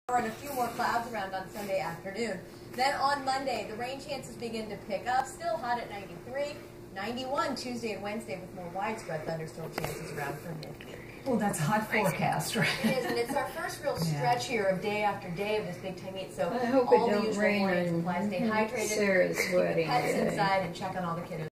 And a few more clouds around on Sunday afternoon. Then on Monday, the rain chances begin to pick up. Still hot at 93, 91 Tuesday and Wednesday with more widespread thunderstorm chances around for midweek. Well, that's a hot forecast, right? It is, and it's our first real stretch here of day after day of this big time heat. So I hope all it the don't usual rain warnings on apply. Stay hydrated, Sarah's keep the wedding pets day. inside, and check on all the kiddos.